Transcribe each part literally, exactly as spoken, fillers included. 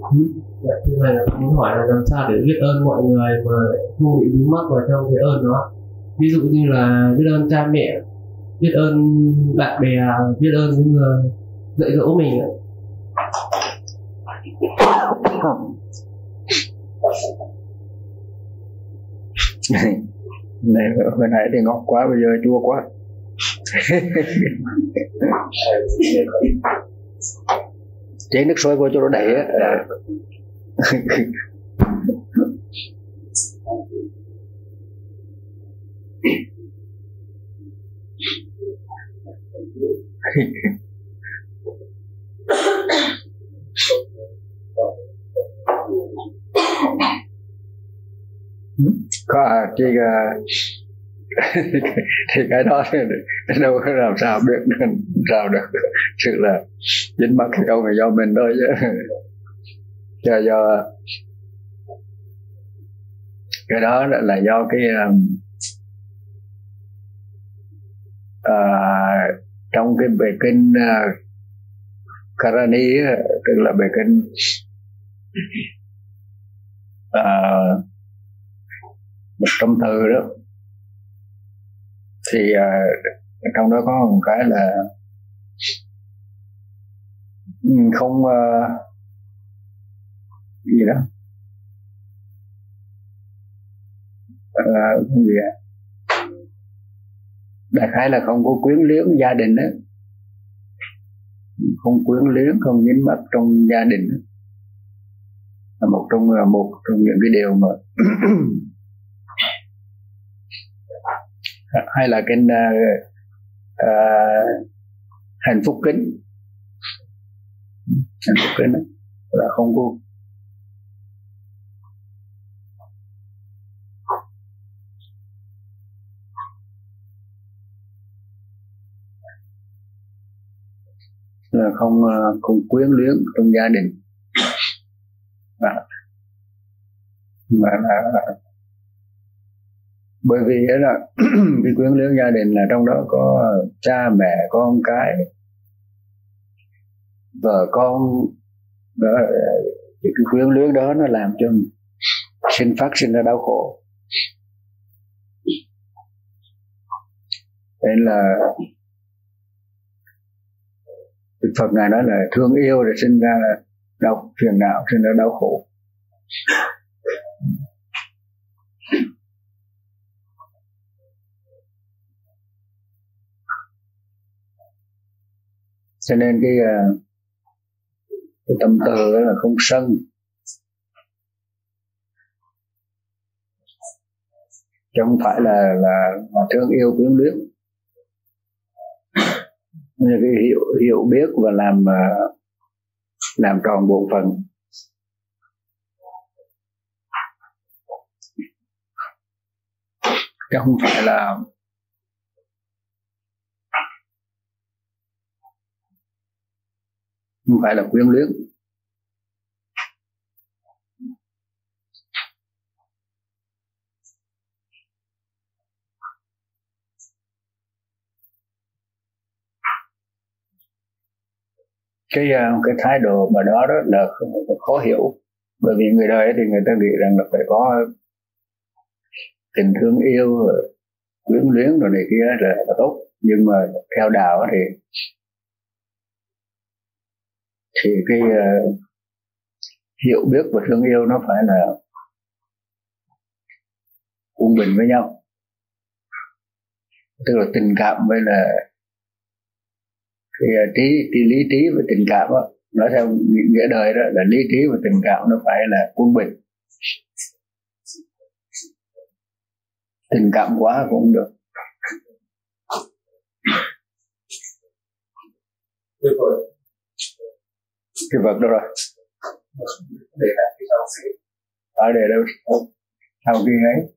Dạ, như này là muốn hỏi là làm sao để biết ơn mọi người mà không bị dính mắc vào trong cái ơn đó. Ví dụ như là biết ơn cha mẹ, biết ơn bạn bè, biết ơn những người dạy dỗ mình ạ. Này hồi nãy thì ngọt quá, bây giờ chua quá. Chế nước sôi vô cho nó đầy á. Có à, chứ thì cái đó thì đâu có làm sao biết sao được, sự là dính mắc hay không là do mình thôi chứ. Cho do cái đó là do cái uh, trong cái bài kinh uh, Karani, tức là bài kinh uh, một trăm từ đó, thì uh, trong đó có một cái là không uh, gì đó uh, không gì à? Đại khái là không có quyến luyến gia đình đó, không quyến luyến, không dính mắc trong gia đình đó. Là một trong một trong những cái điều mà hay là cái uh, uh, hạnh phúc kính, hạnh phúc kính đó, là không có là không không quyến luyến trong gia đình, mà mà là bởi vì đó là cái quyến luyến gia đình là trong đó có cha mẹ, con cái, vợ con đó, cái quyến luyến đó nó làm cho sinh phát sinh ra đau khổ. Nên là Đức Phật Ngài nói là thương yêu để sinh ra là đau phiền não, sinh ra đau khổ. Cho nên cái, cái tâm từ đó là không sân, chứ không phải là là, là thương yêu quyến luyến. Như cái hiểu hiểu biết và làm làm tròn bổn phận. Chứ không phải là không phải là quyến luyến. Cái cái thái độ mà đó đó là khó hiểu, bởi vì người đời thì người ta nghĩ rằng là phải có tình thương yêu, quyến luyến rồi này kia là, là tốt, nhưng mà theo đạo thì thì cái uh, hiểu biết và thương yêu nó phải là quân bình với nhau, tức là tình cảm với là cái uh, trí, trí lý trí và tình cảm đó. Nói theo nghĩa đời đó là lý trí và tình cảm nó phải là quân bình. Tình cảm quá cũng không được. Cái vật đâu rồi? Để lại cái sau khi. Ở để đâu? Sau khi ấy.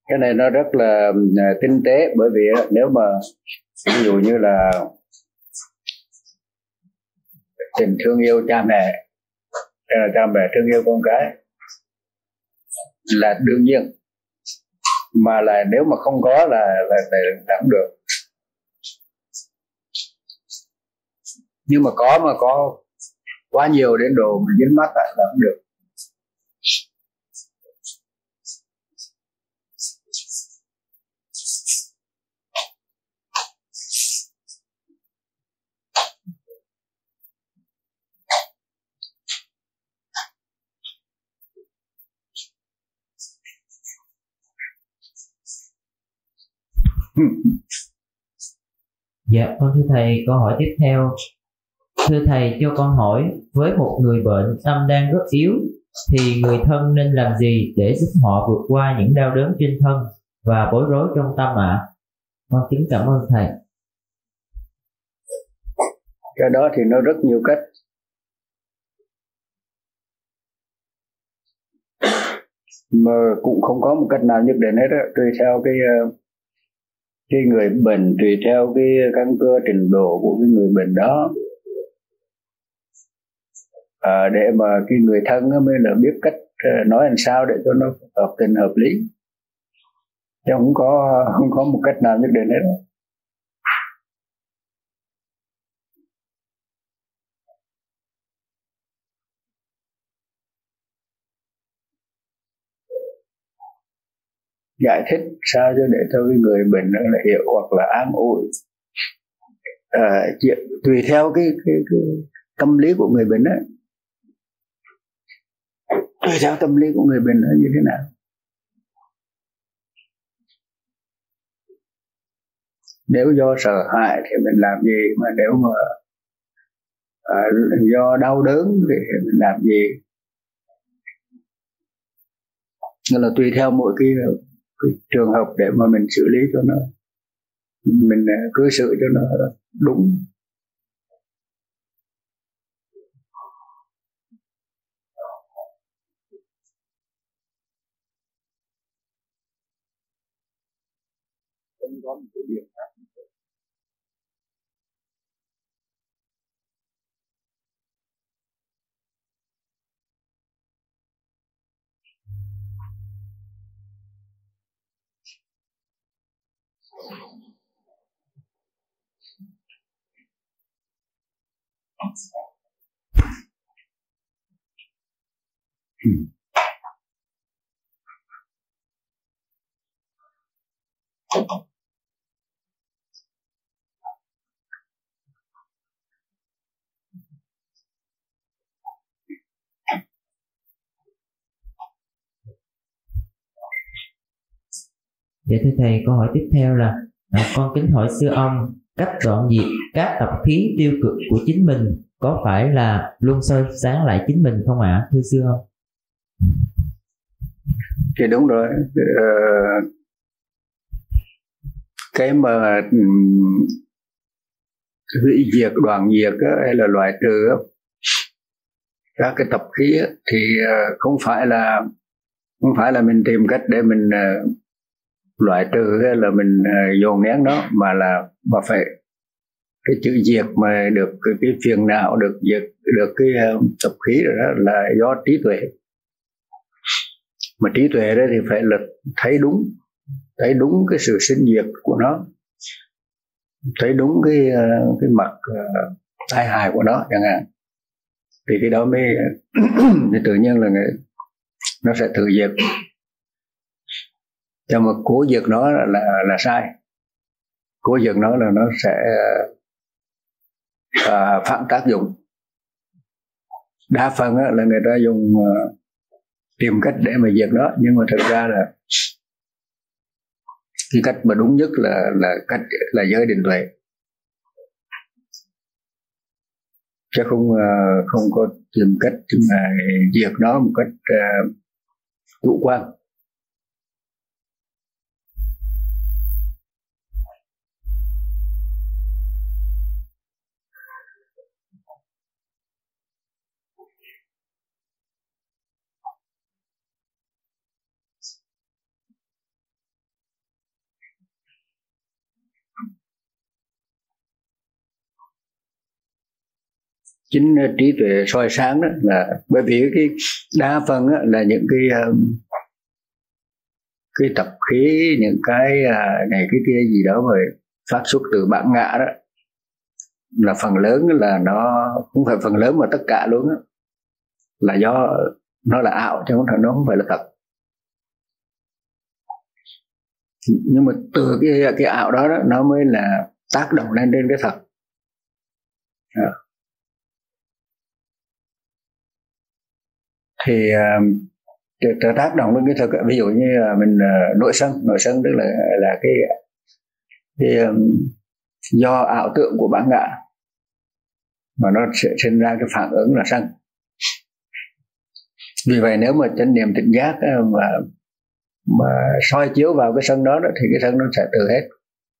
Cái này nó rất là tinh tế, bởi vì nếu mà ví dụ như là tình thương yêu cha mẹ hay là cha mẹ thương yêu con cái là đương nhiên, mà là nếu mà không có là là, là, là không được. Nhưng mà có mà có quá nhiều đến độ mà dính mắt là không được. Dạ, con thưa thầy, câu hỏi tiếp theo. Thưa thầy, cho con hỏi, với một người bệnh tâm đang rất yếu thì người thân nên làm gì để giúp họ vượt qua những đau đớn trên thân và bối rối trong tâm ạ? À? Con kính cảm ơn thầy. Cái đó thì nó rất nhiều cách. Mà cũng không có một cách nào nhất định hết đó, tùy theo cái cái người bệnh, tùy theo cái căn cơ trình độ của cái người bệnh đó, à, để mà cái người thân mới là biết cách nói làm sao để cho nó hợp tình hợp lý, chứ không có không có một cách nào nhất định hết. Giải thích sao cho để cho cái người bệnh nó là hiểu, hoặc là an ủi, à, tùy theo cái, cái, cái tâm lý của người bệnh đó, tùy theo tâm lý của người bệnh nó như thế nào. Nếu do sợ hãi thì mình làm gì, mà nếu mà à, do đau đớn thì mình làm gì. Nên là tùy theo mỗi cái, cái trường hợp để mà mình xử lý cho nó, mình cư xử cho nó đúng. Không có một cái biện pháp. Hmm. Dạ thưa thầy, câu hỏi tiếp theo là à, con kính hỏi sư ông, cách dọn dẹp các tập khí tiêu cực của chính mình có phải là luôn soi sáng lại chính mình không ạ, à? Thưa sư ông. Thì đúng rồi. Ờ, cái mà hủy diệt, đoạn diệt hay là loại trừ các cái tập khí thì không phải là không phải là mình tìm cách để mình loại trừ hay là mình dồn nén nó, mà là mà phải cái chữ diệt mà được cái, cái phiền não được diệt được cái tập khí đó là do trí tuệ. Mà trí tuệ đó thì phải là thấy đúng, thấy đúng cái sự sinh diệt của nó, thấy đúng cái cái mặt tai hại của nó chẳng hạn, thì cái đó mới thì tự nhiên là nó sẽ tự diệt. Cho mà cố diệt nó là, là là sai. Cố diệt nó là nó sẽ à, phản tác dụng. Đa phần á, là người ta dùng uh, tìm cách để mà diệt nó, nhưng mà thực ra là cái cách mà đúng nhất là là cách là giới định tuệ, chứ không uh, không có tìm cách mà diệt nó một cách uh, chủ quan. chính trí tuệ soi sáng đó là bởi vì cái đa phần á, là những cái cái tập khí, những cái này cái kia gì đó mà phát xuất từ bản ngã đó, là phần lớn là nó không phải phần lớn mà tất cả luôn á, là do nó là ảo chứ không phải nó không phải là thật. Nhưng mà từ cái cái ảo đó, đó nó mới là tác động lên trên cái thật. À. Thì uh, tác động lên cái thật, ví dụ như là mình uh, nội sân, nội sân tức là là cái cái um, do ảo tượng của bản ngã mà nó sẽ sinh ra cái phản ứng là sân. Vì vậy nếu mà chánh niệm tỉnh giác mà mà soi chiếu vào cái sân đó, đó thì cái sân nó sẽ từ hết.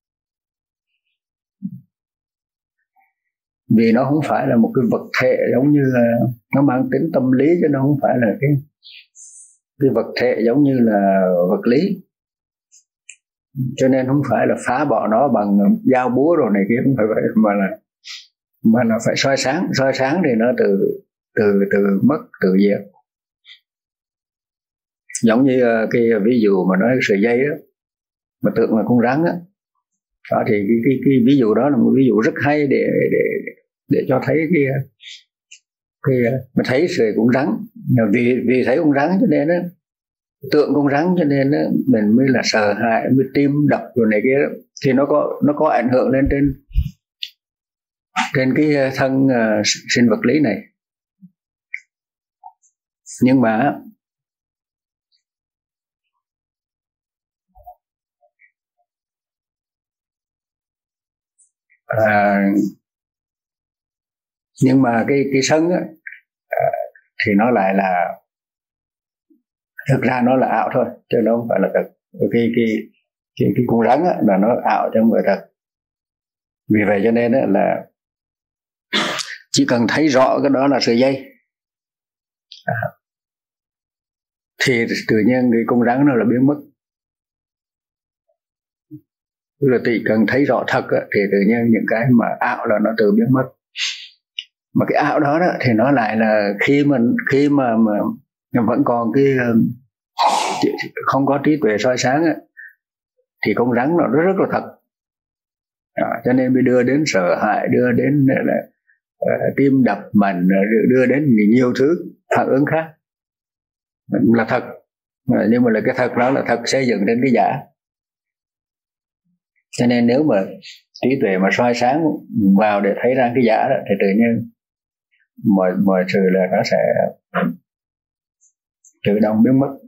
Vì nó không phải là một cái vật thể, giống như là nó mang tính tâm lý, chứ nó không phải là cái cái vật thể giống như là vật lý, cho nên không phải là phá bỏ nó bằng dao búa rồi này kia, không phải vậy, mà là mà là phải soi sáng. Soi sáng thì nó từ từ từ mất, từ diệt. Giống như cái ví dụ mà nói sợi dây đó, mà tưởng là con rắn á, đó thì cái, cái, cái ví dụ đó là một ví dụ rất hay để để để cho thấy cái cái mình thấy sợi con rắn, vì vì thấy con rắn cho nên á, tượng con rắn cho nên á, mình mới là sợ hãi, mới tim đập rồi này kia đó. Thì nó có nó có ảnh hưởng lên trên trên cái thân uh, sinh vật lý này. Nhưng mà à, nhưng mà cái cái sân á, à, thì nó lại là thực ra nó là ảo thôi, chứ nó không phải là thật. Cái cái cái cái con rắn á, là nó ảo chứ không phải thật. Vì vậy cho nên á, là chỉ cần thấy rõ cái đó là sợi dây, à, thì tự nhiên cái con rắn nó là biến mất. Tức là chỉ cần thấy rõ thật á, thì tự nhiên những cái mà ảo là nó tự biến mất. Mà cái ảo đó, đó thì nó lại là khi mình khi mà mà vẫn còn cái không có trí tuệ soi sáng á, thì con rắn nó rất rất là thật. À, cho nên mới đưa đến sợ hãi, đưa đến là uh, tim đập mạnh, đưa đến nhiều thứ phản ứng khác là thật. À, nhưng mà là cái thật đó là thật xây dựng trên cái giả. Cho nên nếu mà trí tuệ mà soi sáng vào để thấy ra cái giả đó, thì tự nhiên mọi mọi sự là nó sẽ tự động biến mất.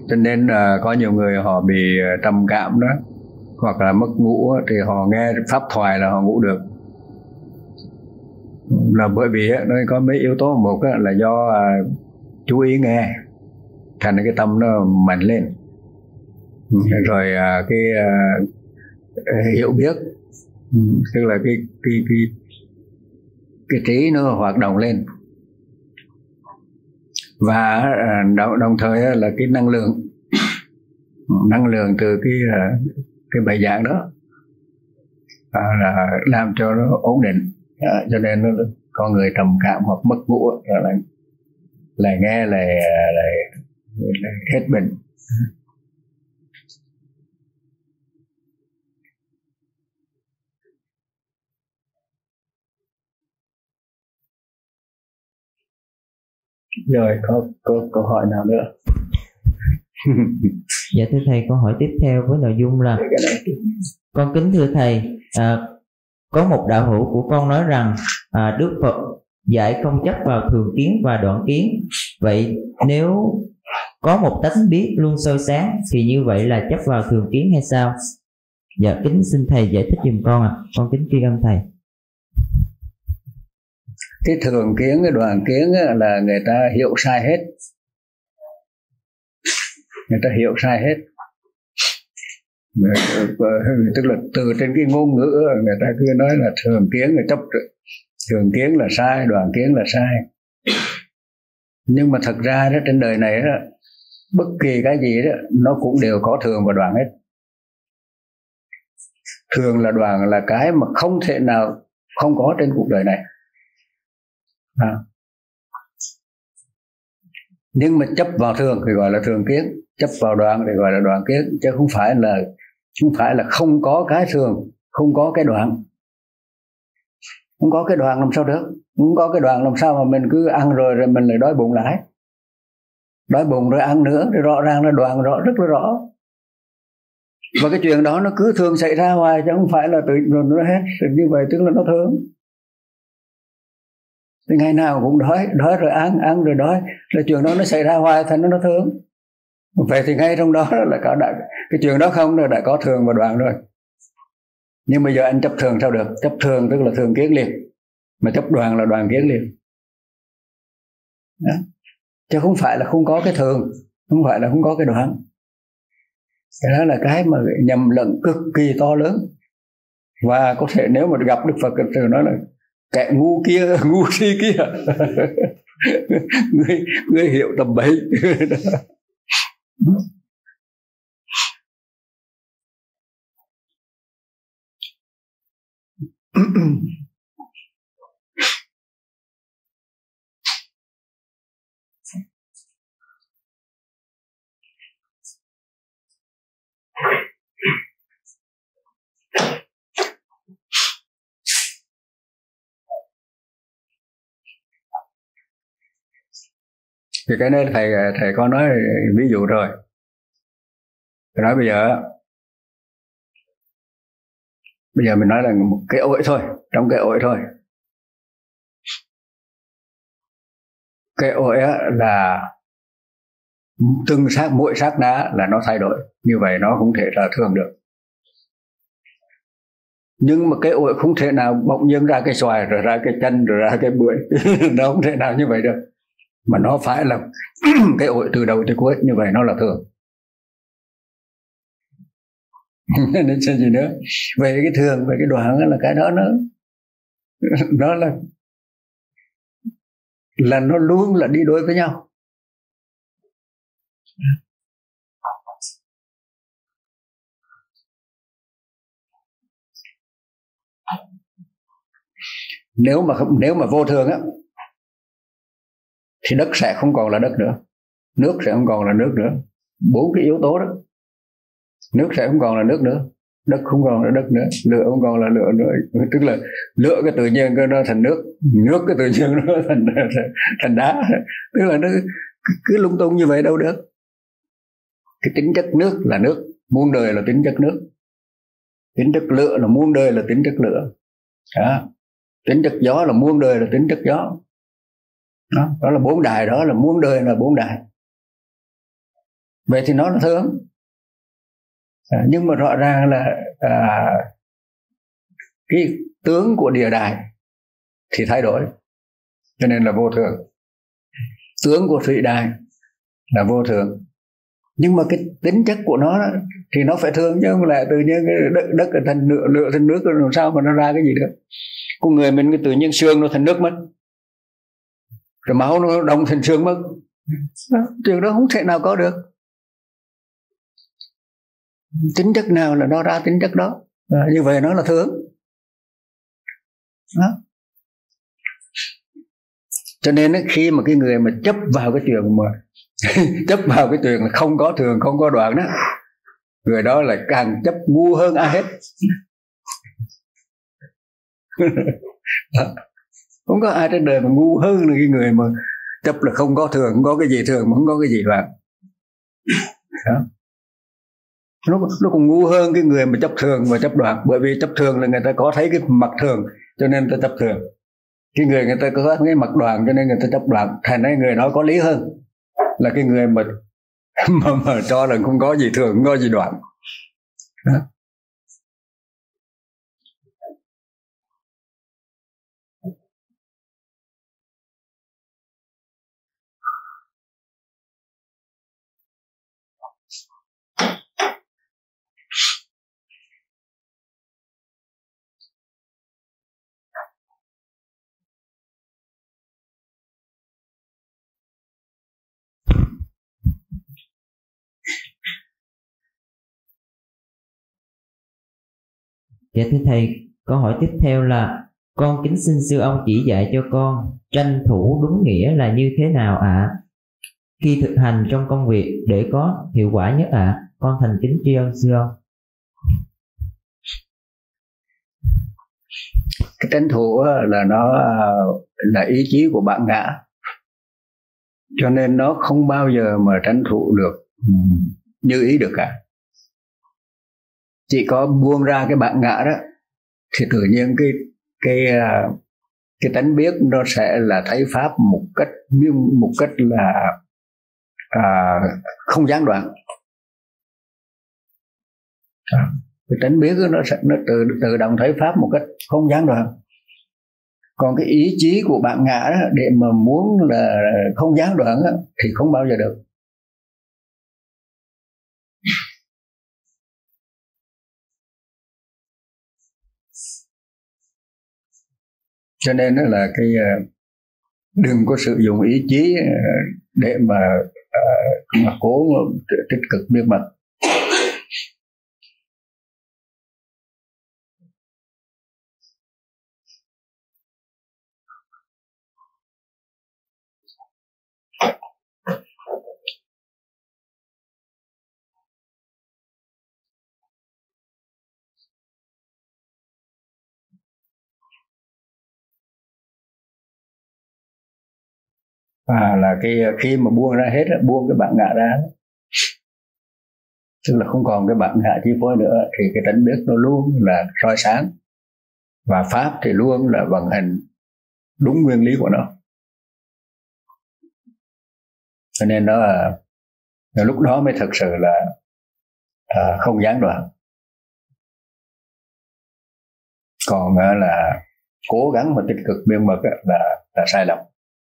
Cho nên uh, có nhiều người họ bị trầm cảm đó, hoặc là mất ngủ thì họ nghe pháp thoại là họ ngủ được, là bởi vì nó có mấy yếu tố. Một là do uh, chú ý nghe, thành cái tâm nó mạnh lên, rồi uh, cái uh, hiểu biết, tức là cái cái cái cái trí nó hoạt động lên, và đồng, đồng thời là cái năng lượng năng lượng từ cái cái bài giảng đó à, là làm cho nó ổn định. À, cho nên nó có người trầm cảm hoặc mất ngủ là lại nghe lại lại hết bệnh. Rồi có, có câu hỏi nào nữa? Dạ thưa thầy, câu hỏi tiếp theo với nội dung là: con kính thưa thầy, à, có một đạo hữu của con nói rằng à, Đức Phật dạy không chấp vào thường kiến và đoạn kiến. Vậy nếu có một tánh biết luôn soi sáng thì như vậy là chấp vào thường kiến hay sao? Dạ kính xin thầy giải thích giùm con ạ. À. Con kính tri ân thầy. Cái thường kiến, cái đoạn kiến là người ta hiểu sai hết, người ta hiểu sai hết. Tức là từ trên cái ngôn ngữ người ta cứ nói là thường kiến là chấp, thường kiến là sai, đoạn kiến là sai. Nhưng mà thật ra đó, trên đời này đó, bất kỳ cái gì đó nó cũng đều có thường và đoạn hết. Thường là đoạn là cái mà không thể nào không có trên cuộc đời này. À. Nhưng mà chấp vào thường thì gọi là thường kiến, chấp vào đoạn thì gọi là đoạn kiến, chứ không phải là không phải là không có cái thường, không có cái đoạn. Không có cái đoạn làm sao được? Không có cái đoạn làm sao mà mình cứ ăn rồi rồi mình lại đói bụng lại, đói bụng rồi ăn nữa, thì rõ ràng là đoạn rõ, rất là rõ. Và cái chuyện đó nó cứ thường xảy ra hoài, chứ không phải là tự rồi nó hết. Như vậy tức là nó thường. Thì ngày nào cũng đói, đói rồi ăn, ăn rồi đói, là chuyện đó nó xảy ra hoài, thành nó nó thường. Vậy thì ngay trong đó là có đã, cái chuyện đó không là đã có thường và đoạn rồi. Nhưng bây giờ anh chấp thường sao được? Chấp thường tức là thường kiến liền, mà chấp đoạn là đoạn kiến liền. Đó. Chứ không phải là không có cái thường, không phải là không có cái đoạn. Cái đó là cái mà nhầm lẫn cực kỳ to lớn. Và có thể nếu mà gặp Đức Phật thì nói là kẻ ngu kia, ngu si kia người, người hiểu tầm bậy. Thì cái này thầy thầy có nói ví dụ rồi. Thầy nói bây giờ bây giờ mình nói là một cái ổi thôi, trong cái ổi thôi. Cái ổi là từng sát mỗi sát na là nó thay đổi, như vậy nó không thể là thường được. Nhưng mà cái ổi không thể nào bỗng nhiên ra cái xoài rồi ra cái chân rồi ra cái bưởi. Nó không thể nào như vậy được, mà nó phải là cái ổi từ đầu tới cuối, như vậy nó là thường. Nên sao gì nữa? Về cái thường, về cái đoạn là cái đó nó nó là là nó luôn là đi đôi với nhau. Nếu mà không, nếu mà vô thường á thì đất sẽ không còn là đất nữa, nước sẽ không còn là nước nữa. Bốn cái yếu tố đó. Nước sẽ không còn là nước nữa, đất không còn là đất nữa, lửa không còn là lửa nữa. Tức là lửa cái tự nhiên nó thành nước, nước cái tự nhiên nó thành thành đá. Tức là nó cứ lung tung như vậy đâu được. Cái tính chất nước là nước, muôn đời là tính chất nước. Tính chất lửa là muôn đời là tính chất lửa. Đó. Tính chất gió là muôn đời là tính chất gió. Đó, đó là bốn đài, đó là muôn đời là bốn đài. vậy thì nó là thường. À, nhưng mà rõ ràng là à, cái tướng của địa đài thì thay đổi, cho nên là vô thường. Tướng của thủy đài là vô thường, nhưng mà cái tính chất của nó đó, thì nó phải thường, chứ không lại tự nhiên cái đất, đất thành lửa, lửa thành nước, làm sao mà nó ra cái gì được. Con người mình cái tự nhiên xương nó thành nước mất, rồi máu nó đông thành xương mất, chuyện đó không thể nào có được. Tính chất nào là nó ra tính chất đó, à, như vậy nó là thường đó. Cho nên khi mà cái người mà chấp vào cái chuyện mà chấp vào cái chuyện là không có thường, không có đoạn đó, người đó là càng chấp ngu hơn ai hết. Không có ai trên đời mà ngu hơn là cái người mà chấp là không có thường, không có cái gì thường mà không có cái gì đoạn đó. Nó, nó còn ngu hơn cái người mà chấp thường và chấp đoạn, bởi vì chấp thường là người ta có thấy cái mặt thường cho nên người ta chấp thường, cái người người ta có cái mặt đoạn cho nên người ta chấp đoạn. Thành ra người đó có lý hơn là cái người mà mà, mà cho là không có gì thường, không có gì đoạn đó. Dạ thưa thầy, câu hỏi tiếp theo là con kính xin sư ông chỉ dạy cho con tranh thủ đúng nghĩa là như thế nào ạ? À? Khi thực hành trong công việc để có hiệu quả nhất ạ, à? Con thành kính tri ân sư ông. Cái tranh thủ là nó là ý chí của bạn ngã, cho nên nó không bao giờ mà tranh thủ được như ý được cả. Chỉ có buông ra cái bạn ngã đó thì tự nhiên cái cái cái tánh biết nó sẽ là thấy pháp một cách một cách là à, không gián đoạn. Cái tánh biết nó sẽ nó tự tự động thấy pháp một cách không gián đoạn. Còn cái ý chí của bạn ngã đó, để mà muốn là không gián đoạn đó, thì không bao giờ được. Cho nên đó là cái đừng có sử dụng ý chí để mà mà cố tích cực miên mật. À, là cái khi mà buông ra hết, buông cái bạn ngã ra, tức là không còn cái bạn ngã chi phối nữa, thì cái tánh biết nó luôn là soi sáng, và pháp thì luôn là vận hành đúng nguyên lý của nó. Cho nên đó là, là lúc đó mới thực sự là à, không gián đoạn. Còn là cố gắng mà tích cực miên mật là là sai lầm.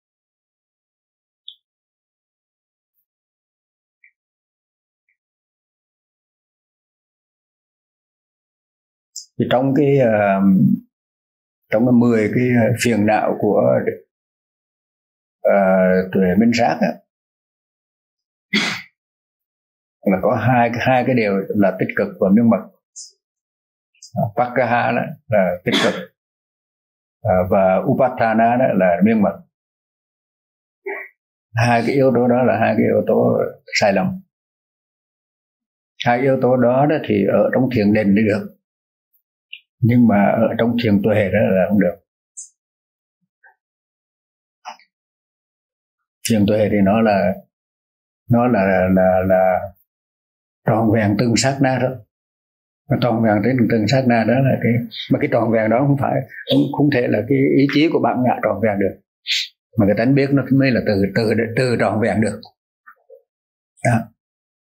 Thì trong cái uh, trong cái mười cái phiền não của uh, tuệ minh sát á, là có hai hai cái điều là tích cực và miên mật. Pakaha đó là tích cực, uh, và Upatthana đó là miên mật. Hai cái yếu tố đó là hai cái yếu tố sai lầm. Hai yếu tố đó, đó thì ở trong thiền định thì được, nhưng mà ở trong thiền tuệ đó là không được. Thiền tuệ thì nó là nó là là là, là tròn vẹn từng sát na đó. Nó tròn vẹn tới từng, từng sát na đó là cái, mà cái tròn vẹn đó không phải không, không thể là cái ý chí của bạn ngã tròn vẹn được, mà cái tánh biết nó mới là từ từ từ tròn vẹn được đó.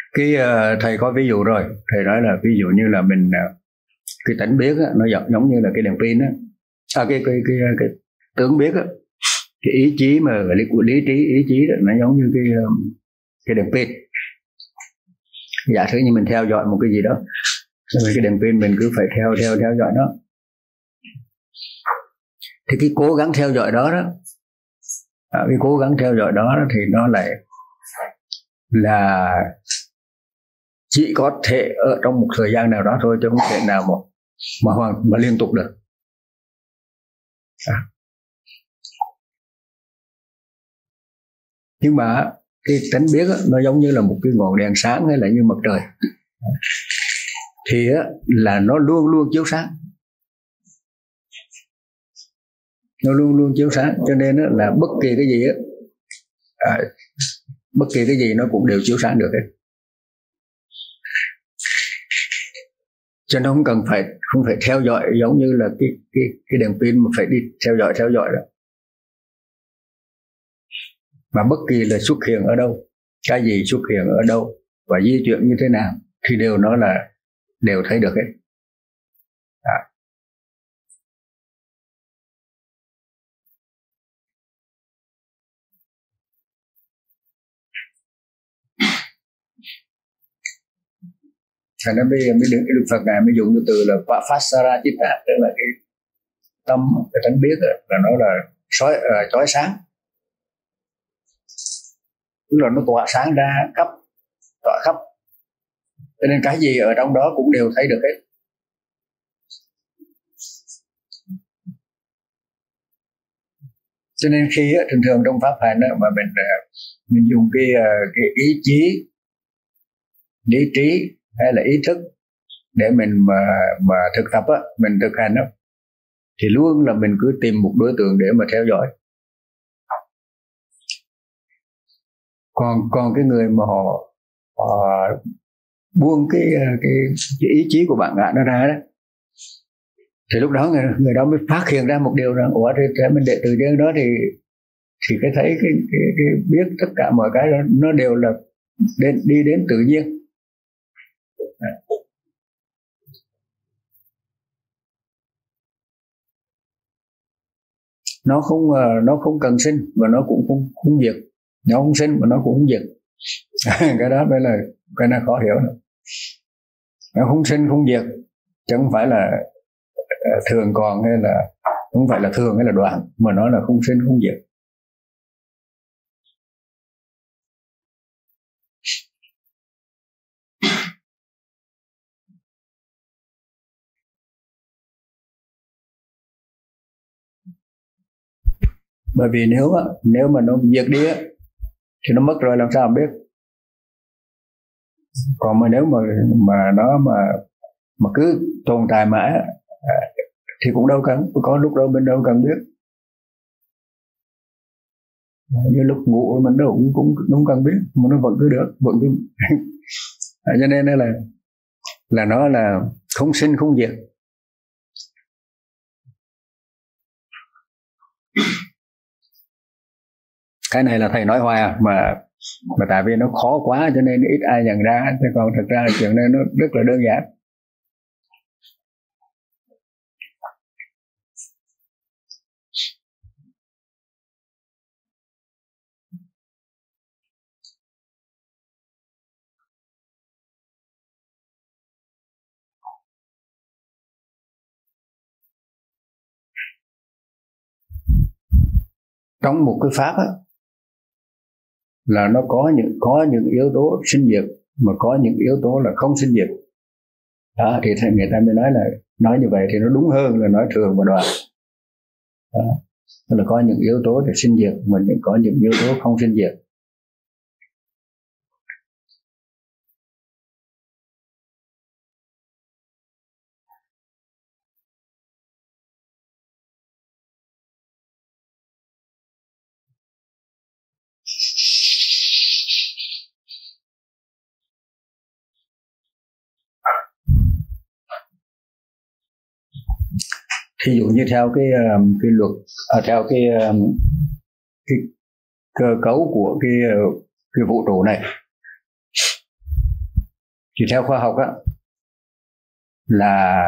cái uh, thầy có ví dụ rồi, thầy nói là ví dụ như là mình uh, cái tánh biết á, nó giống, giống như là cái đèn pin á, à, cái, cái, cái, cái tướng biết á, cái ý chí mà lý, lý trí ý chí đó, nó giống như cái cái đèn pin. Giả sử như mình theo dõi một cái gì đó, cái đèn pin mình cứ phải theo theo theo dõi nó, thì cái cố gắng theo dõi đó đó, à, cái cố gắng theo dõi đó, đó thì nó lại là chỉ có thể ở trong một thời gian nào đó thôi, chứ không thể nào mà mà hoàn mà liên tục được. À. Nhưng mà cái tánh biết đó, nó giống như là một cái ngọn đèn sáng hay là như mặt trời, thì á, là nó luôn luôn chiếu sáng, nó luôn luôn chiếu sáng, cho nên á, là bất kỳ cái gì á, à, bất kỳ cái gì nó cũng đều chiếu sáng được hết. Cho nên không cần phải không phải theo dõi giống như là cái cái cái đèn pin mà phải đi theo dõi theo dõi đó. Mà bất kỳ là xuất hiện ở đâu, cái gì xuất hiện ở đâu và di chuyển như thế nào thì đều nó là đều thấy được hết. À. Thành ra bây giờ mới được Đức Phật ngài mới dùng cái từ là Pasara Chitta, tức là cái tâm, cái tánh biết đó, là nó là soi uh, chói sáng, tức là nó tỏa sáng ra khắp, tỏa khắp, cho nên cái gì ở trong đó cũng đều thấy được hết. Cho nên khi á, thường thường trong pháp hành á, mà mình mình dùng cái cái ý chí, lý trí hay là ý thức để mình mà mà thực tập á, mình thực hành á, thì luôn là mình cứ tìm một đối tượng để mà theo dõi. Còn còn cái người mà họ, họ buông cái, cái cái ý chí của bạn ngã nó ra đó, thì lúc đó người, người đó mới phát hiện ra một điều rằng ủa thì mình đệ tử riêng đó thì thì cái thấy cái, cái, cái biết tất cả mọi cái đó nó đều là đến, đi đến tự nhiên. Nó không nó không cần sinh và nó cũng không không diệt, nó không sinh mà nó cũng không diệt. Cái đó mới là cái nó khó hiểu nữa. Nó không sinh không diệt, chứ không phải là thường còn hay là không phải là thường hay là đoạn, mà nó là không sinh không diệt. Bởi vì nếu nếu mà nó diệt đi thì nó mất rồi, làm sao mà biết. Còn mà nếu mà mà nó mà mà cứ tồn tại mãi thì cũng đâu cần, có lúc đâu bên đâu cần biết. Như lúc ngủ mình đâu cũng cũng không cần biết, mà nó vẫn cứ được, vẫn cứ cho nên là là nó là không sinh không diệt. Cái này là thầy nói hoài à, mà mà tại vì nó khó quá cho nên ít ai nhận ra, chứ còn thực ra là chuyện này nó rất là đơn giản. Trong một cái pháp á, là nó có những có những yếu tố sinh diệt mà có những yếu tố là không sinh diệt. Đó, thì người ta mới nói là nói như vậy thì nó đúng hơn là nói thường và đoạn. Đó, là có những yếu tố để sinh diệt mà có những yếu tố không sinh diệt. Thí dụ như theo cái cái luật, à, theo cái, cái cơ cấu của cái cái vũ trụ này, thì theo khoa học á là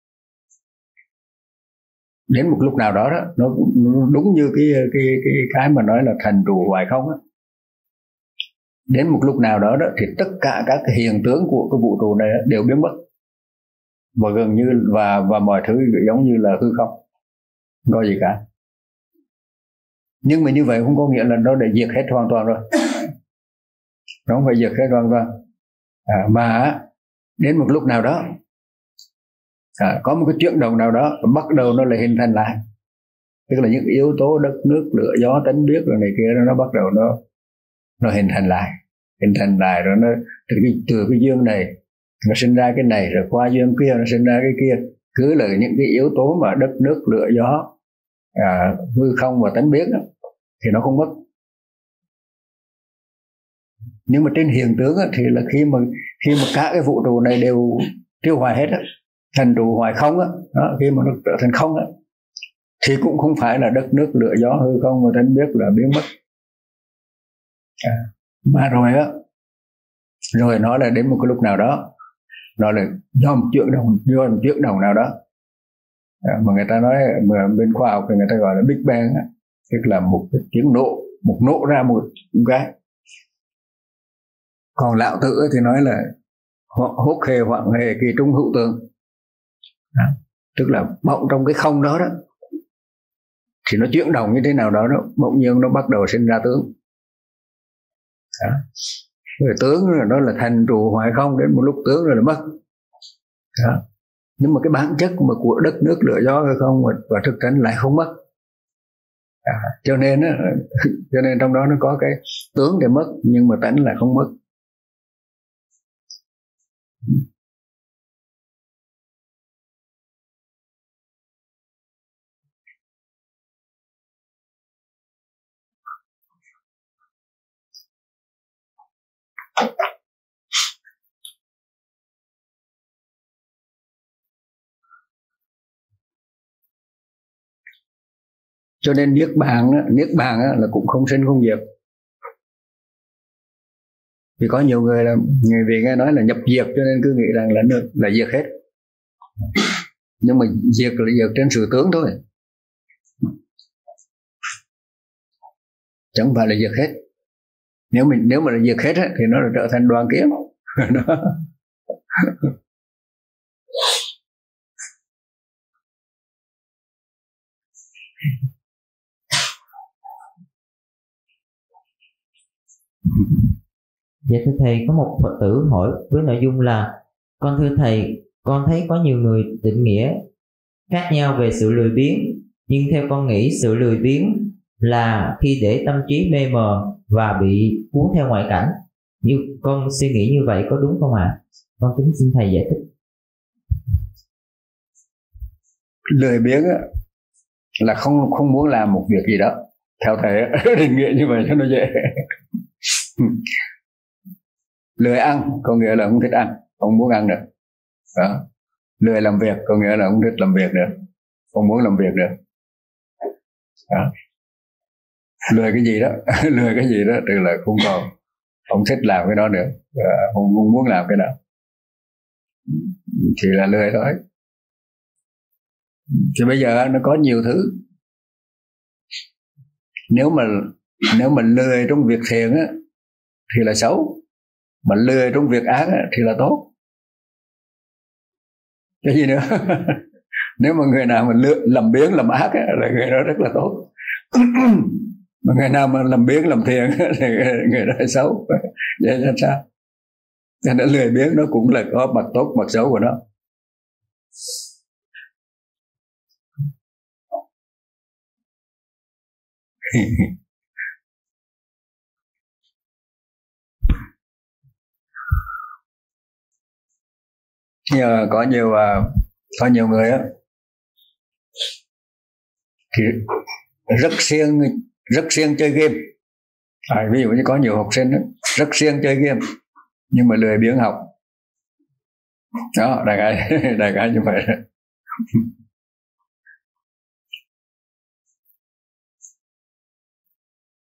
đến một lúc nào đó đó nó, nó đúng như cái cái cái cái mà nói là thành trụ hoài không á, đến một lúc nào đó đó thì tất cả các cái hiện tướng của cái vũ trụ này đều biến mất và gần như và và mọi thứ giống như là hư không, không có gì cả. Nhưng mà như vậy không có nghĩa là nó để diệt hết hoàn toàn rồi, nó không phải diệt hết hoàn toàn, à, mà đến một lúc nào đó à, có một cái chuyển động nào đó bắt đầu nó lại hình thành lại, tức là những yếu tố đất nước lửa gió tánh biết rồi này kia nó bắt đầu nó nó hình thành lại hình thành lại rồi nó từ cái, từ cái duyên này nó sinh ra cái này, rồi qua duyên kia nó sinh ra cái kia, cứ là những cái yếu tố mà đất nước lửa gió à, hư không và tánh biết đó, thì nó không mất. Nhưng mà trên hiện tướng đó, thì là khi mà khi mà cả cái vũ trụ này đều tiêu hoại hết đó, thành trụ hoại không đó, đó, khi mà nó trở thành không đó, thì cũng không phải là đất nước lửa gió hư không và tánh biết là biến mất, à, mà rồi á rồi nó là đến một cái lúc nào đó nó là do một chuyển động do một chuyển động nào đó à, mà người ta nói mà bên khoa học thì người ta gọi là Big Bang á, tức là một cái tiếng nổ, một nổ ra một cái. Còn lão tử thì nói là hốt hề hoạn hề kỳ trung hữu tượng, à, tức là bỗng trong cái không đó đó thì nó chuyển động như thế nào đó, đó bỗng nhiên nó bắt đầu sinh ra tướng, à, rồi tướng rồi nó là thành trụ hoại không, đến một lúc tướng rồi là mất, à, nhưng mà cái bản chất mà của đất nước lửa gió hay không và, và thực tánh lại không mất, à, cho nên á, cho nên trong đó nó có cái tướng để mất nhưng mà tánh là không mất. Cho nên niết bàn á, niết bàn á, là cũng không sinh không diệt. Vì có nhiều người là người vì nghe nói là nhập diệt cho nên cứ nghĩ rằng là là diệt hết, nhưng mà diệt là diệt trên sự tướng thôi, chẳng phải là diệt hết. Nếu mình nếu mà là diệt hết á, thì nó là trở thành đoàn kiếm đó. Dạ thưa thầy, có một Phật tử hỏi với nội dung là: con thưa thầy, con thấy có nhiều người định nghĩa khác nhau về sự lười biếng, nhưng theo con nghĩ sự lười biếng là khi để tâm trí mê mờ và bị cuốn theo ngoại cảnh. Như con suy nghĩ như vậy có đúng không ạ? À? Con kính xin thầy giải thích. Lười biếng là không không muốn làm một việc gì đó, theo thầy định nghĩa như vậy cho nó dễ. Lười ăn có nghĩa là không thích ăn, không muốn ăn nữa. Đó. Lười làm việc có nghĩa là không thích làm việc nữa, không muốn làm việc nữa. Đó. Lười cái gì đó, lười cái gì đó tức là không còn, không thích làm cái đó nữa, không, không muốn làm cái đó, chỉ là lười thôi. Thì bây giờ nó có nhiều thứ. Nếu mà nếu mà lười trong việc thiện á, thì là xấu, mà lười trong việc ác á, thì là tốt. Cái gì nữa? Nếu mà người nào mà lười, làm biếng làm ác á, là người đó rất là tốt. Mà người nào mà làm biếng làm thiện á, thì người đó là xấu. Vậy là sao? Cho nên lười biếng nó cũng là có mặt tốt mặt xấu của nó. Nhờ có nhiều có nhiều người á thì rất siêng rất siêng chơi game, à, ví dụ như có nhiều học sinh đó, rất siêng chơi game nhưng mà lười biếng học. Đó, đại khái đại khái như vậy.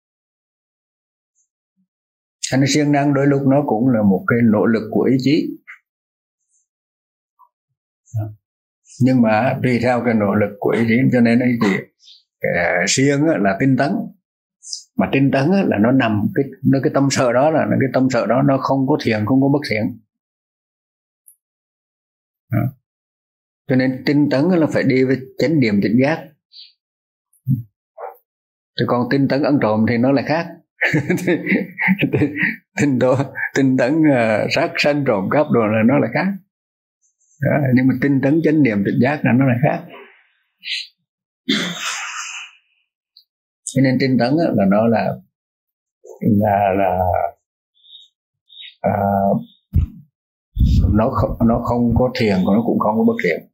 Anh siêng năng đôi lúc nó cũng là một cái nỗ lực của ý chí. Nhưng mà tùy theo cái nỗ lực của ý chí, cho nên ấy thì cái siêng là tinh tấn, mà tinh tấn là nó nằm cái nó cái tâm sợ đó, là cái tâm sợ đó nó không có thiện không có bất thiện. Đó. Cho nên tinh tấn là phải đi với chánh niệm tỉnh giác. Chứ còn tinh tấn ăn trộm thì nó lại khác. tinh tấn tinh tấn uh, sát sanh trộm cắp đồ là nó lại khác. Đó. Nhưng mà tinh tấn chánh niệm tỉnh giác là nó lại khác. Cho nên tinh tấn là nó là là là à, nó không nó không có thiện, còn nó cũng không có bất thiện.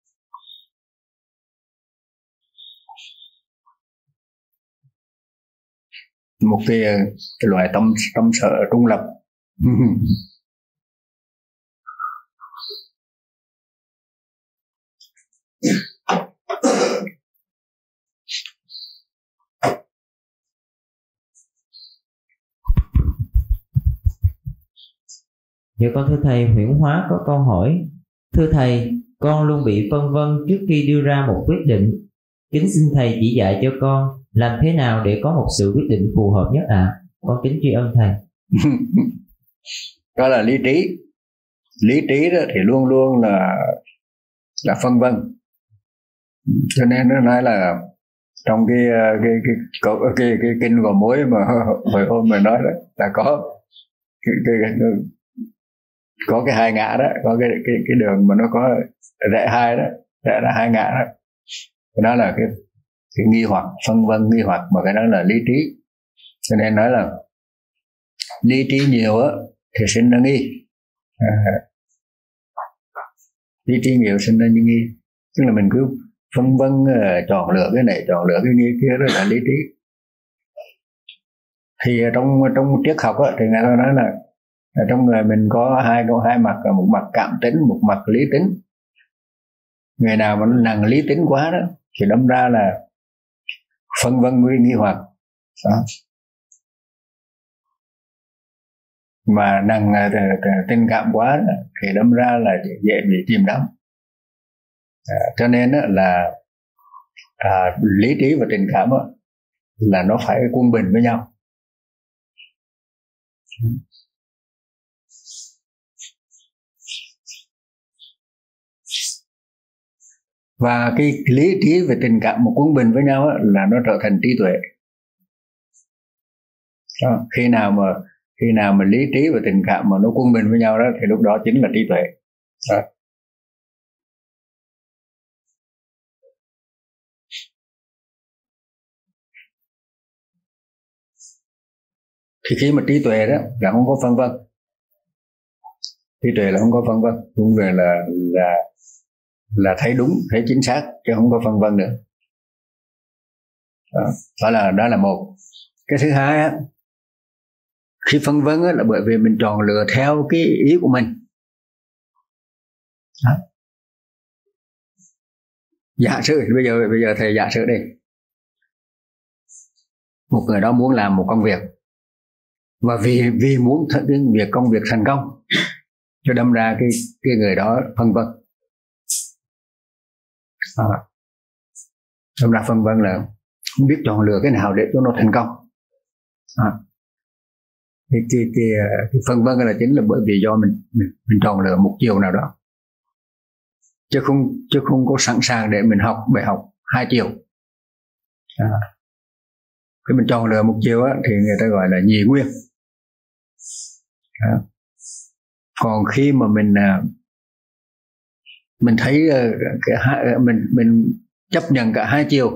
Một cái, cái loại tâm tâm sợ trung lập. Dạ con thưa thầy, Huyễn Hóa có câu hỏi: thưa thầy, con luôn bị phân vân trước khi đưa ra một quyết định. Kính xin thầy chỉ dạy cho con làm thế nào để có một sự quyết định phù hợp nhất ạ. À? Con kính tri ân thầy. Đó là lý trí. Lý trí đó thì luôn luôn là là phân vân. Cho nên nó nói là trong cái cái cái cái, cái, cái, cái kinh Gò Mối mà hồi hôm mình nói đó là có cái, cái, cái, có cái hai ngã đó, có cái cái cái đường mà nó có rẽ hai đó, rẽ là hai ngã đó. Đó là cái cái nghi hoặc, phân vân nghi hoặc, mà cái đó là lý trí. Cho nên nói là lý trí nhiều á thì sinh ra nghi. À, lý trí nhiều sinh ra như nghi, tức là mình cứ phân vân chọn lựa cái này chọn lựa cái nghi kia, đó là lý trí. Thì trong trong triết học á thì người ta nói là trong người mình có hai có hai mặt, là một mặt cảm tính, một mặt lý tính. Người nào mà nó nặng lý tính quá đó thì đâm ra là phân vân nghi nghi hoặc đó. Mà nặng tình cảm quá đó, thì đâm ra là dễ bị chìm đắm. À, cho nên đó là à, lý trí và tình cảm đó, là nó phải quân bình với nhau. Và cái lý trí và tình cảm một quân bình với nhau đó, là nó trở thành trí tuệ. Đó. Khi nào mà khi nào mà lý trí và tình cảm mà nó quân bình với nhau đó, thì lúc đó chính là trí tuệ. Đó. Thì khi mà trí tuệ đó là không có phân vân. Trí tuệ là không có phân vân, cũng về là là là thấy đúng, thấy chính xác, chứ không có phân vân nữa. Đó, đó là đó là một. Cái thứ hai á, khi phân vân á, là bởi vì mình chọn lựa theo cái ý của mình. Đó. Giả sử bây giờ bây giờ thầy giả sử đây, một người đó muốn làm một công việc, và vì vì muốn cái việc công việc thành công, cho đâm ra cái cái người đó phân vân. À, đâm ra phân vân là không biết chọn lựa cái nào để cho nó thành công. À, cái, cái, cái, cái phân vân là chính là bởi vì do mình mình, mình chọn lựa một chiều nào đó, chứ không chứ không có sẵn sàng để mình học bài học hai chiều. À, khi mình chọn lựa một chiều á, thì người ta gọi là nhị nguyên. À, còn khi mà mình mình thấy cả hai, mình mình chấp nhận cả hai chiều,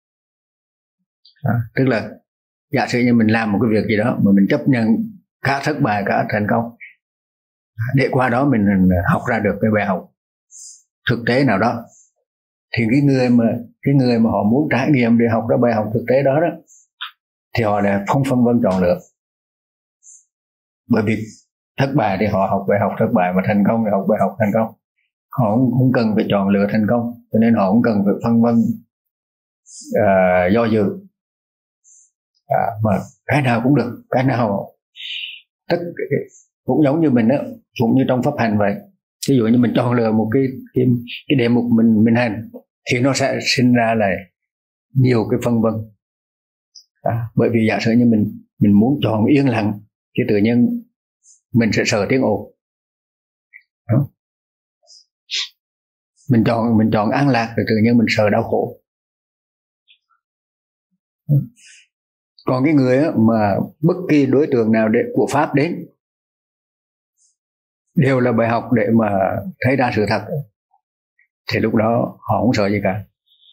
à, tức là giả sử như mình làm một cái việc gì đó mà mình chấp nhận cả thất bại cả thành công, để qua đó mình học ra được cái bài học thực tế nào đó, thì cái người mà cái người mà họ muốn trải nghiệm để học ra bài học thực tế đó đó, thì họ là không phân vân chọn lựa. Bởi vì thất bại thì họ học bài học thất bại, mà thành công thì học bài học thành công. Họ không, không cần phải chọn lựa thành công, cho nên họ không cần phải phân vân uh, do dự. À, mà cái nào cũng được, cái nào tất cũng giống như mình đó, cũng như trong pháp hành vậy. ví dụ như mình chọn lựa một cái cái, cái đề mục mình mình hành thì nó sẽ sinh ra là nhiều cái phân vân. À, bởi vì giả sử như mình mình muốn chọn yên lặng thì tự nhiên mình sẽ sợ tiếng ồn. Đó. Mình chọn mình chọn an lạc thì tự nhiên mình sợ đau khổ. Còn cái người á, mà bất kỳ đối tượng nào để, của pháp đến đều là bài học để mà thấy ra sự thật, thì lúc đó họ không sợ gì cả.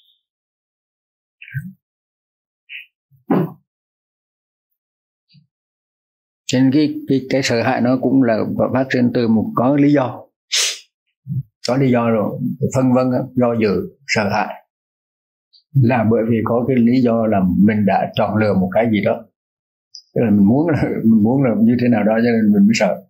Cho nên cái, cái, cái sợ hãi nó cũng là phát sinh từ một có lý do. Có lý do rồi, phân vân, do dự, sợ hãi là bởi vì có cái lý do là mình đã chọn lựa một cái gì đó. Tức là mình muốn là mình muốn là như thế nào đó cho nên mình mới sợ.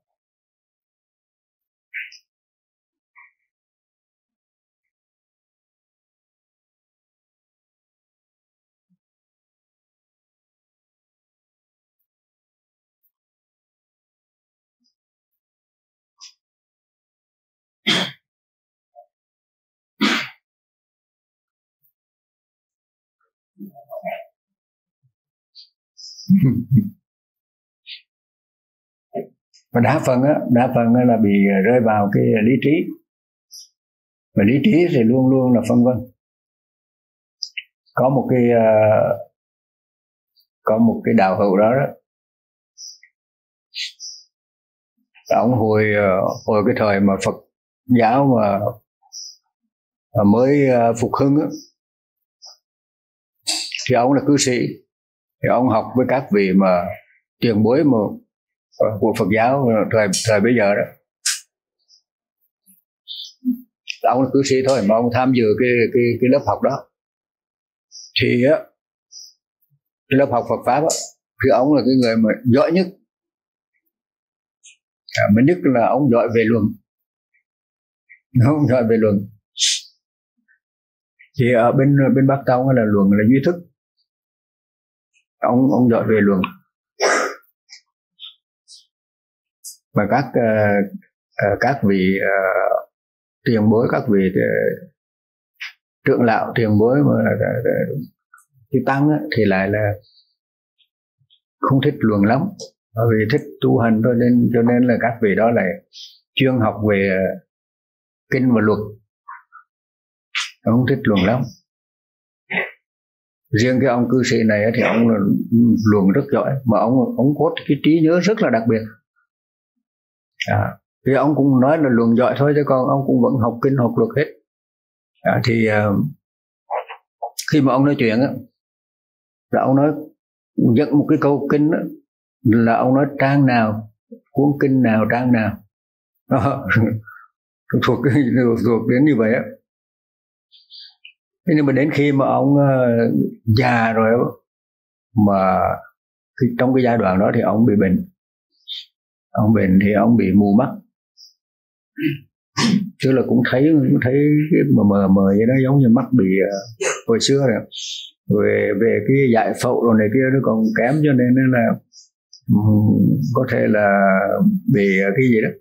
Và đa phần á, đa phần á là bị rơi vào cái lý trí. Và lý trí thì luôn luôn là phân vân. Có một cái uh, có một cái đạo hữu đó đó, ông hồi uh, hồi cái thời mà Phật giáo mà uh, mới uh, phục hưng á, thì ông là cư sĩ, thì ông học với các vị mà tiền bối mà uh, của Phật giáo thời thời bây giờ đó. Ông là cư sĩ thôi mà ông tham dự cái cái cái lớp học đó, thì á cái lớp học Phật pháp á, thì ông là cái người mà giỏi nhất, à, mà nhất là ông giỏi về luận, ông giỏi về luận. Thì ở bên bên Bắc Tông là luận là duy thức, ông ông giỏi về luận. Và các uh, uh, các vị uh, tiền bối, các vị uh, trưởng lão tiền bối mà uh, cái tăng á, thì lại là không thích luận lắm, bởi vì thích tu hành thôi, nên cho nên là các vị đó lại chuyên học về uh, kinh và luật, ông không thích luận lắm. Riêng cái ông cư sĩ này thì ông là luận rất giỏi, mà ông ông có cái trí nhớ rất là đặc biệt. À, thì ông cũng nói là luận giỏi thôi, chứ còn ông cũng vẫn học kinh học luật hết. À, thì uh, khi mà ông nói chuyện á, là ông nói dẫn một cái câu kinh á, là ông nói trang nào, cuốn kinh nào, trang nào đó, thuộc thuộc đến như vậy á. Thế nhưng mà đến khi mà ông uh, già rồi, mà khi, trong cái giai đoạn đó thì ông bị bệnh, ông bệnh thì ông bị mù mắt, chứ là cũng thấy cũng thấy mờ mờ mờ vậy đó, giống như mắt bị uh, hồi xưa rồi. Về về cái giải phẫu rồi này kia nó còn kém, cho nên là um, có thể là bị cái gì đó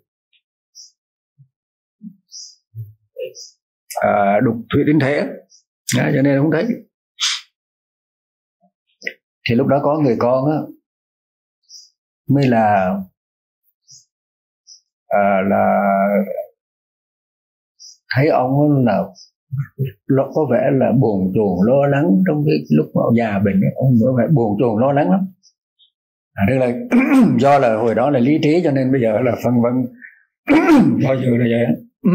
à, đục thủy tinh thể. Đó, cho nên không thấy. Thì lúc đó có người con á, mới là à, là thấy ông là có vẻ là buồn chồn lo lắng trong cái lúc mà ông già bệnh ấy, ông có vẻ buồn chồn lo lắng lắm. À, tức là do là hồi đó là lý trí, cho nên bây giờ là phân vân do dự là vậy.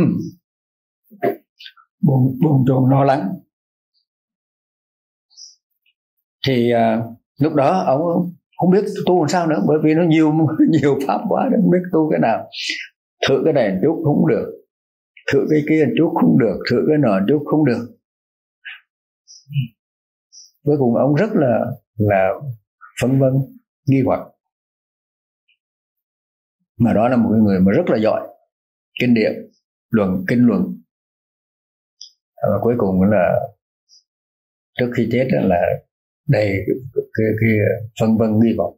buồn buồn chồn lo lắng. Thì à, lúc đó ông không biết tu làm sao nữa, bởi vì nó nhiều nhiều pháp quá, không biết tu cái nào. Thử cái này chút không được, thử cái kia chút không được, thử cái nọ chút không được. Cuối cùng ông rất là là phân vân, nghi hoặc. Mà đó là một người mà rất là giỏi kinh điển, luận kinh luận. Và cuối cùng là trước khi chết là đầy cái, cái, cái phân vân nghi hoặc.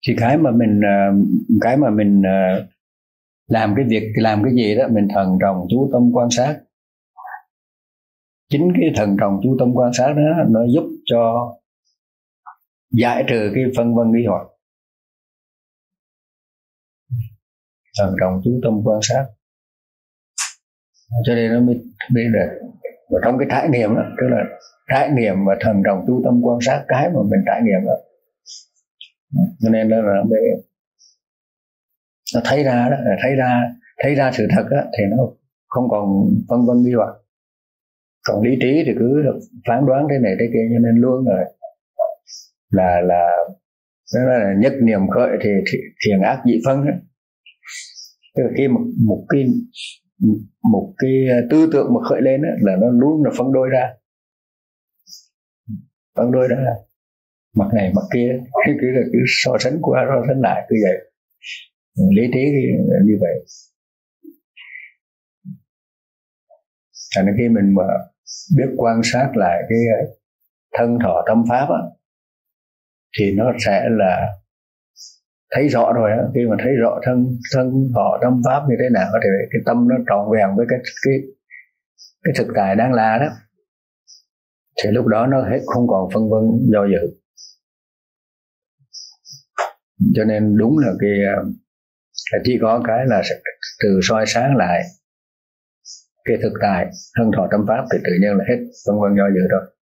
thì cái mà mình cái mà mình làm cái việc làm cái gì đó mình thần trọng chú tâm quan sát. Chính cái thần trọng chú tâm quan sát đó nó giúp cho giải trừ cái phân vân nghi hoặc. Thần trọng chú tâm quan sát cho nên nó mới biết được. Và trong cái trải nghiệm đó, tức là trải nghiệm và thần trọng chú tâm quan sát cái mà mình trải nghiệm đó, cho nên đó là nó, nó thấy ra đó, thấy ra thấy ra sự thật đó, thì nó không còn phân vân nghi hoặc. Còn lý trí thì cứ phán đoán thế này thế kia, cho nên luôn rồi là là đó là nhất niệm khởi thì, thì thiện ác dị phân đó. Tức là khi một, một cái một cái tư tưởng mà khởi lên đó, là nó luôn là phân đôi ra phân đôi ra mặt này mặt kia, cứ là cứ so sánh qua so sánh lại cứ vậy. Lý trí là như vậy. Thành ra khi mình mà biết quan sát lại cái thân thọ tâm pháp á, thì nó sẽ là thấy rõ rồi á. Khi mà thấy rõ thân thân thọ tâm pháp như thế nào thì cái tâm nó trọn vẹn với cái cái cái thực tại đang là đó, thì lúc đó nó hết không còn phân vân do dự. Cho nên đúng là cái là chỉ có cái là từ soi sáng lại cái thực tại thân thọ tâm pháp thì tự nhiên là hết phân vân do dự rồi.